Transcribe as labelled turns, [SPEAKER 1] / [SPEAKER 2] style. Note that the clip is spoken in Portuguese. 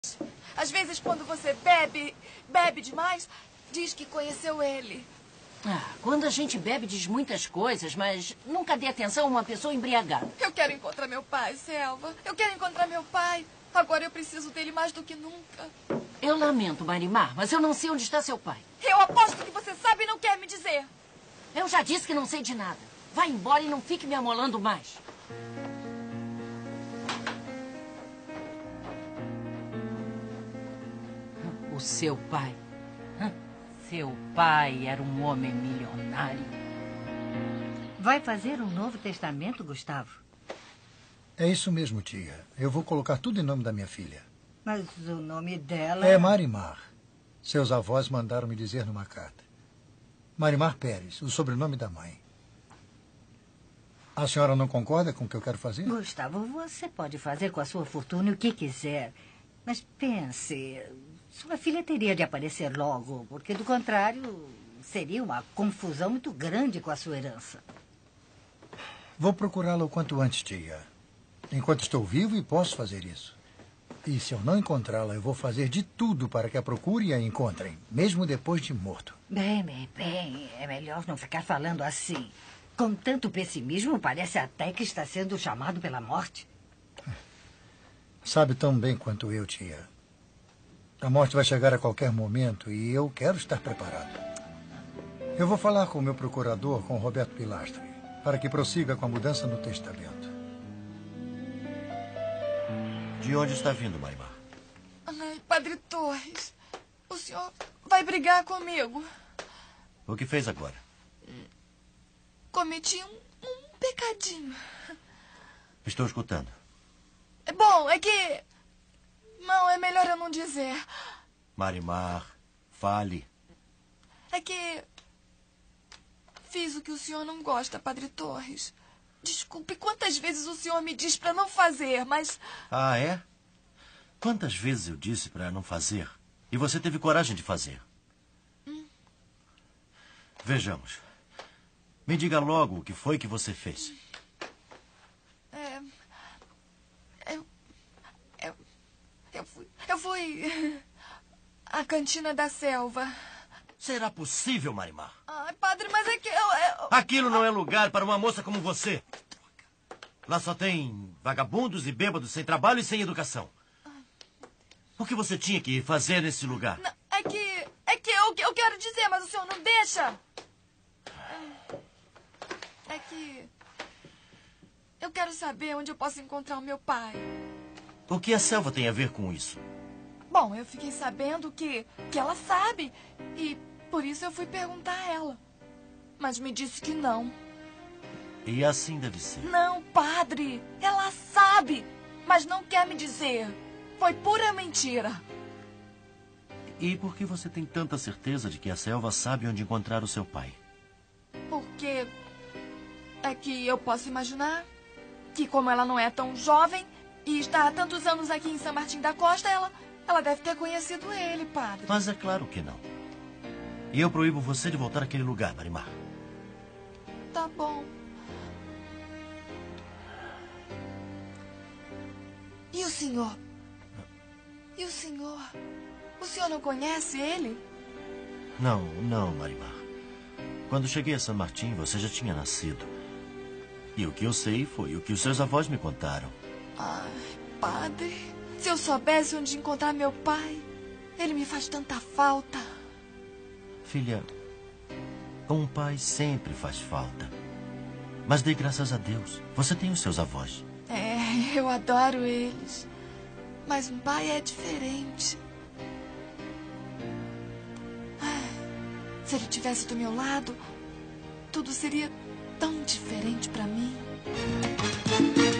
[SPEAKER 1] Às vezes, quando você bebe demais, diz que conheceu ele.
[SPEAKER 2] Quando a gente bebe diz muitas coisas, mas nunca dê atenção a uma pessoa embriagada.
[SPEAKER 1] Eu quero encontrar meu pai, Selva. Eu quero encontrar meu pai. Agora eu preciso dele mais do que nunca.
[SPEAKER 2] Eu lamento, Marimar, mas eu não sei onde está seu pai.
[SPEAKER 1] Eu aposto que você sabe e não quer me dizer.
[SPEAKER 2] Eu já disse que não sei de nada. Vá embora e não fique me amolando mais. O seu pai. Seu pai era um homem milionário.
[SPEAKER 3] Vai fazer um Novo Testamento, Gustavo?
[SPEAKER 4] É isso mesmo, tia. Eu vou colocar tudo em nome da minha filha.
[SPEAKER 3] Mas o nome dela...
[SPEAKER 4] É Marimar. Seus avós mandaram me dizer numa carta. Marimar Pérez, o sobrenome da mãe. A senhora não concorda com o que eu quero fazer?
[SPEAKER 3] Gustavo, você pode fazer com a sua fortuna o que quiser. Mas pense, sua filha teria de aparecer logo, porque do contrário seria uma confusão muito grande com a sua herança.
[SPEAKER 4] Vou procurá-la o quanto antes, tia. Enquanto estou vivo e posso fazer isso. E se eu não encontrá-la, eu vou fazer de tudo para que a procure e a encontrem, mesmo depois de morto.
[SPEAKER 3] Bem, é melhor não ficar falando assim. Com tanto pessimismo, parece até que está sendo chamado pela morte.
[SPEAKER 4] Sabe tão bem quanto eu, tia. A morte vai chegar a qualquer momento e eu quero estar preparado. Eu vou falar com o meu procurador, com Roberto Pilastre, para que prossiga com a mudança no testamento.
[SPEAKER 5] De onde está vindo, Marimar?
[SPEAKER 1] Ai, Padre Torres, o senhor vai brigar comigo.
[SPEAKER 5] O que fez agora?
[SPEAKER 1] Cometi um pecadinho.
[SPEAKER 5] Estou escutando.
[SPEAKER 1] Bom, é que... Não, é melhor eu não dizer.
[SPEAKER 5] Marimar, fale.
[SPEAKER 1] É que... Fiz o que o senhor não gosta, Padre Torres. Desculpe, quantas vezes o senhor me diz para não fazer, mas...
[SPEAKER 5] Ah, é? Quantas vezes eu disse para não fazer? E você teve coragem de fazer? Vejamos. Me diga logo o que foi que você fez.
[SPEAKER 1] Eu fui à cantina da selva.
[SPEAKER 5] Será possível, Marimar?
[SPEAKER 1] Ai, padre, mas é que
[SPEAKER 5] Aquilo não é lugar para uma moça como você. Lá só tem vagabundos e bêbados sem trabalho e sem educação. O que você tinha que fazer nesse lugar?
[SPEAKER 1] Não, é que eu quero dizer, mas o senhor não deixa. É que... Eu quero saber onde eu posso encontrar o meu pai.
[SPEAKER 5] O que a selva tem a ver com isso?
[SPEAKER 1] Bom, eu fiquei sabendo que ela sabe. E por isso eu fui perguntar a ela. Mas me disse que não.
[SPEAKER 5] E assim deve ser.
[SPEAKER 1] Não, padre. Ela sabe, mas não quer me dizer. Foi pura mentira.
[SPEAKER 5] E por que você tem tanta certeza de que a selva sabe onde encontrar o seu pai?
[SPEAKER 1] Porque é que eu posso imaginar que como ela não é tão jovem e está há tantos anos aqui em São Martim da Costa, ela deve ter conhecido ele, padre.
[SPEAKER 5] Mas é claro que não. E eu proíbo você de voltar àquele lugar, Marimar.
[SPEAKER 1] Tá bom. E o senhor? E o senhor? O senhor não conhece ele?
[SPEAKER 5] Não, Marimar. Quando cheguei a São Martim, você já tinha nascido. E o que eu sei foi o que os seus avós me contaram.
[SPEAKER 1] Ai, padre, se eu soubesse onde encontrar meu pai, ele me faz tanta falta.
[SPEAKER 5] Filha, um pai sempre faz falta. Mas dê graças a Deus, você tem os seus avós.
[SPEAKER 1] É, eu adoro eles. Mas um pai é diferente. Ai, se ele estivesse do meu lado, tudo seria tão diferente para mim.